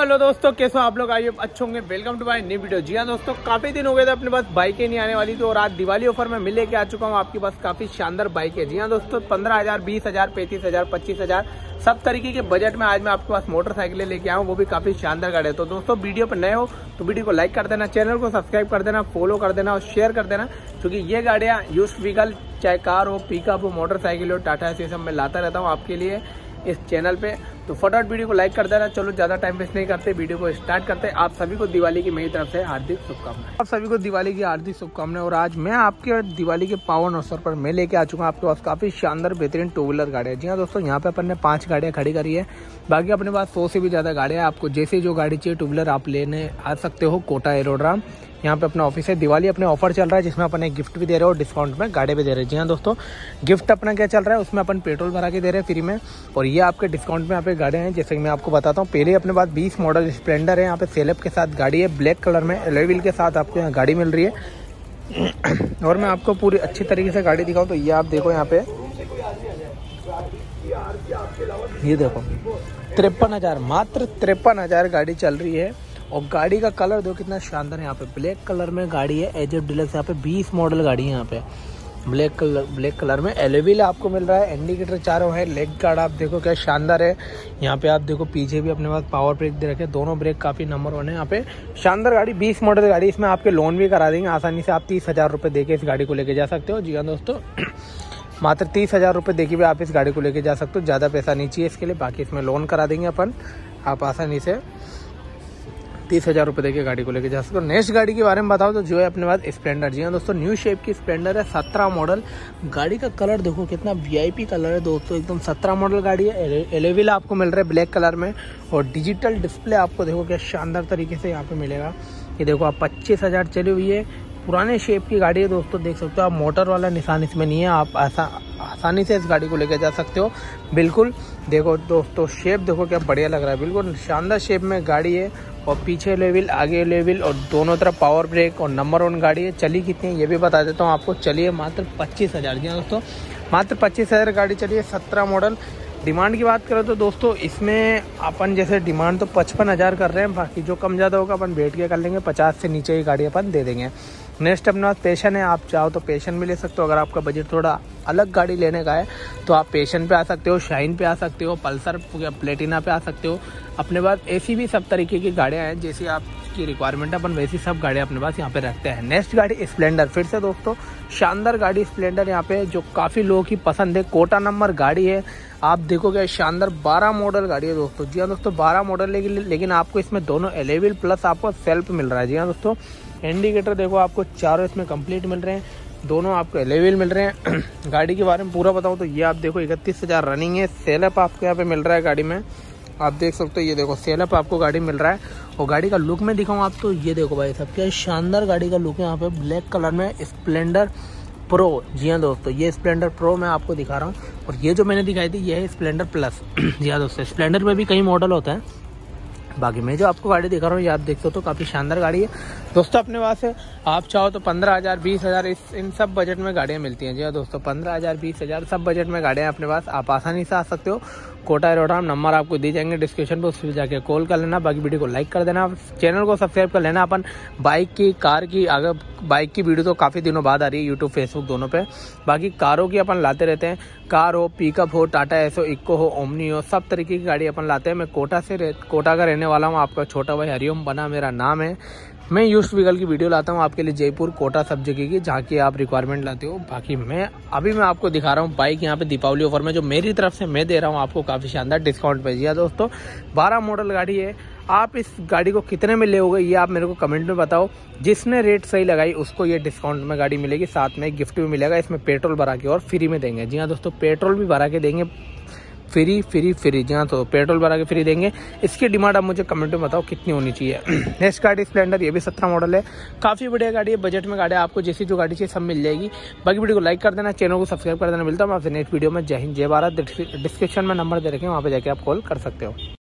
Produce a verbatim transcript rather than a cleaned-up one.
Hello दोस्तों, कैसे हो आप लोग? आइए अच्छे होंगे। Welcome to my new video. जी हाँ दोस्तों, काफी दिन हो गए थे अपने पास बाइकें नहीं आने वाली, तो और आज दिवाली ऑफर में मिल लेके आ चुका हूँ आपके पास काफी शानदार बाइकें। जी हाँ दोस्तों, पंद्रह हजार बीस हजार पैंतीस हजार पच्चीस हजार सब तरीके के बजट में आज मैं आपके पास मोटरसाइकिलें लेके आऊँ, वो भी काफी शानदार गाड़ी है। तो दोस्तों वीडियो पर नए हो तो वीडियो को लाइक कर देना, चैनल को सब्सक्राइब कर देना, फॉलो कर देना और शेयर कर देना, क्योंकि ये गाड़ियाँ यूज्ड व्हीकल चाहे कार हो, पिकअप हो, मोटरसाइकिल हो, टाटा से सब मैं लाता रहता हूँ आपके लिए इस चैनल पे। तो फटाफट वीडियो को लाइक कर देना। चलो ज़्यादा टाइम वेस्ट नहीं करते, वीडियो को स्टार्ट करते हैं। आप सभी को दिवाली की मेरी तरफ से हार्दिक शुभकामनाएं। आप सभी को दिवाली की हार्दिक शुभकामनाएं। और आज मैं आपके दिवाली के पावन अवसर पर मैं लेके आ चुका हूँ आपके पास काफ़ी शानदार बेहतरीन टू व्हीलर गाड़ियाँ। जी हाँ दोस्तों, यहाँ पे अपन ने पांच गाड़ियाँ खड़ी करी है, बाकी अपने पास सौ से भी ज़्यादा गाड़ियाँ। आपको जैसे जो गाड़ी चाहिए टू व्हीलर आप लेने आ सकते हो। कोटा एरोड्राम यहाँ पे अपना ऑफिस है। दिवाली अपने ऑफर चल रहा है जिसमें अपन एक गिफ्ट भी दे रहे हो, डिस्काउंट में गाड़ी भी दे रहे हैं। जी हाँ दोस्तों, गिफ्ट अपना क्या चल रहा है, उसमें अपन पेट्रोल भरा के दे रहे हैं फ्री में, और ये आपके डिस्काउंट में यहाँ पे गाड़ियाँ हैं। जैसे कि मैं आपको बताता हूँ, पहले अपने पास बीस मॉडल स्प्लेंडर है यहाँ पे सेलेब के साथ गाड़ी है, ब्लैक कलर में एलॉय व्हील के साथ आपको यहाँ गाड़ी मिल रही है। और मैं आपको पूरी अच्छी तरीके से गाड़ी दिखाऊँ तो ये आप देखो, यहाँ पे ये देखो तिरपन हजार मात्र तिरपन हजार गाड़ी चल रही है। और गाड़ी का कलर देखो कितना शानदार है। यहाँ पे ब्लैक कलर में गाड़ी है, एजेड डिलक्स। यहाँ पे बीस मॉडल गाड़ी है यहाँ पे ब्लैक कलर ब्लैक कलर में एलॉय व्हील आपको मिल रहा है। इंडिकेटर चारों है, लेग गार्ड आप देखो क्या शानदार है। यहाँ पे आप देखो पीछे भी अपने पास पावर ब्रेक दे रखे, दोनों ब्रेक काफी नंबर वन है। यहाँ पे शानदार गाड़ी, बीस मॉडल गाड़ी, इसमें आपके लोन भी करा देंगे आसानी से। आप तीस हजार रुपये देके इस गाड़ी को लेके जा सकते हो। जी हाँ दोस्तों, मात्र तीस हजार रुपये देके भी आप इस गाड़ी को लेके जा सकते हो। ज़्यादा पैसा नहीं चाहिए इसके लिए, बाकी इसमें लोन करा देंगे अपन, आप आसानी से तीस हजार रुपये देके गाड़ी को लेके जा सकते हो। नेक्स्ट गाड़ी के बारे में बताओ तो जो है अपने पास स्प्लेंडर। जी हाँ दोस्तों, न्यू शेप की स्प्लेंडर है, सत्रह मॉडल। गाड़ी का कलर देखो कितना वीआईपी कलर है दोस्तों, एकदम सत्रह मॉडल गाड़ी है। एलॉय व्हील आपको मिल रहा है ब्लैक कलर में, और डिजिटल डिस्प्ले आपको देखो क्या शानदार तरीके से यहाँ पे मिलेगा। ये देखो आप पच्चीस हजार चली हुई है, पुराने शेप की गाड़ी है दोस्तों, देख सकते हो आप। मोटर वाला निशान इसमें नहीं है, आप आसा, आसानी से इस गाड़ी को लेकर जा सकते हो। बिल्कुल देखो दोस्तों, शेप देखो क्या बढ़िया लग रहा है, बिल्कुल शानदार शेप में गाड़ी है। और पीछे लेवल, आगे लेवल, और दोनों तरफ पावर ब्रेक, और नंबर वन गाड़ी है। चली कितनी है ये भी बता देता हूँ आपको। चलिए मात्र पच्चीस हजार जी दोस्तों, मात्र पच्चीस हजार गाड़ी चली है, सत्रह मॉडल। डिमांड की बात करें तो दोस्तों इसमें अपन जैसे डिमांड तो पचपन हज़ार कर रहे हैं, बाकी जो कम ज़्यादा होगा अपन बैठ के कर लेंगे, पचास से नीचे की गाड़ी अपन दे देंगे। नेक्स्ट अपने पास पैशन है, आप चाहो तो पैशन भी ले सकते हो। अगर आपका बजट थोड़ा अलग गाड़ी लेने का है तो आप पैशन पे आ सकते हो, शाइन पे आ सकते हो, पल्सर या प्लेटिना पे आ सकते हो। अपने पास ऐसी भी सब तरीके की गाड़ियाँ हैं, जैसी आपकी रिक्वायरमेंट है अपन वैसी सब गाड़ियाँ अपने पास यहाँ पे रखते हैं। नेक्स्ट गाड़ी स्प्लेंडर, फिर से दोस्तों शानदार गाड़ी स्प्लेंडर यहाँ पे, जो काफ़ी लोगों की पसंद है। कोटा नंबर गाड़ी है, आप देखोगे शानदार बारह मॉडल गाड़ी है दोस्तों। जी हाँ दोस्तों, बारह मॉडल, लेकिन लेकिन आपको इसमें दोनों एलॉय व्हील प्लस आपको सेल्फ मिल रहा है। जी हाँ दोस्तों, इंडिकेटर देखो आपको चारों इसमें कंप्लीट मिल रहे हैं, दोनों आपको एलॉय व्हील मिल रहे हैं। गाड़ी के बारे में पूरा बताऊं तो ये आप देखो इकतीस हजार रनिंग है। सेलअप आपको यहाँ पे मिल रहा है गाड़ी में, आप देख सकते हो। ये देखो सेलअप आपको गाड़ी मिल रहा है। और गाड़ी का लुक में दिखाऊं आप तो ये देखो भाई साहब क्या शानदार गाड़ी का लुक है। यहाँ पे ब्लैक कलर में स्प्लेंडर प्रो। जी हाँ दोस्तों, ये स्प्लेंडर प्रो मैं आपको दिखा रहा हूँ, और ये जो मैंने दिखाई थी ये है स्प्लेंडर प्लस। जी हाँ दोस्तों, स्प्लेंडर में भी कई मॉडल होते हैं, बाकी मैं जो आपको गाड़ी दिखा रहा हूँ ये आप देख सकते हो, काफ़ी शानदार गाड़ी है दोस्तों। अपने पास है, आप चाहो तो पंद्रह हज़ार बीस हज़ार इस इन सब बजट में गाड़ियाँ मिलती हैं। जी हाँ दोस्तों, पंद्रह हज़ार बीस हज़ार सब बजट में गाड़ियाँ अपने पास, आप आसानी से आ सकते हो। कोटा एरोड्राम नंबर आपको दी जाएंगे डिस्क्रिप्शन पे, उस पर जाके कॉल कर लेना। बाकी वीडियो को लाइक कर देना, चैनल को सब्सक्राइब कर लेना। अपन बाइक की, कार की, अगर बाइक की वीडियो तो काफ़ी दिनों बाद आ रही है यूट्यूब फेसबुक दोनों पे, बाकी कारों की अपन लाते रहते हैं। कार हो, पिकअप हो, टाटा एसो, इक्को हो, ओमनी हो, सब तरीके की गाड़ी अपन लाते हैं। मैं कोटा से कोटा का रहने वाला हूँ, आपका छोटा भाई हरिओम बना मेरा नाम है। मैं यूज्ड व्हीकल की वीडियो लाता हूँ आपके लिए, जयपुर कोटा सब जगह की, जहाँ की आप रिक्वायरमेंट लाते हो। बाकी मैं अभी मैं आपको दिखा रहा हूँ बाइक यहाँ पे दीपावली ऑफर में, जो मेरी तरफ से मैं दे रहा हूँ आपको काफ़ी शानदार डिस्काउंट पे। जी हाँ दोस्तों, बारह मॉडल गाड़ी है। आप इस गाड़ी को कितने में लोगे ये आप मेरे को कमेंट में बताओ। जिसने रेट सही लगाई उसको ये डिस्काउंट में गाड़ी मिलेगी, साथ में गिफ्ट भी मिलेगा। इसमें पेट्रोल भरा के और फ्री में देंगे। जी हाँ दोस्तों, पेट्रोल भी भरा के देंगे, फ्री फ्री फ्री। जी हाँ, तो पेट्रोल भरा के फ्री देंगे। इसकी डिमांड आप मुझे कमेंट में बताओ कितनी होनी चाहिए। नेक्स्ट गाड़ी स्प्लेंडर, ये भी सत्रह मॉडल है, काफ़ी बढ़िया गाड़ी है, बजट में गाड़ी है। आपको जैसी जो गाड़ी चाहिए सब मिल जाएगी। बाकी वीडियो को लाइक कर देना, चैनल को सब्सक्राइब कर देना। मिलता हूँ आपसे नेक्स्ट वीडियो में। जय हिंद जय भारत। डिस्क्रिप्शन में नंबर दे रखे हैं, वहाँ पे जाके आप कॉल कर सकते हो।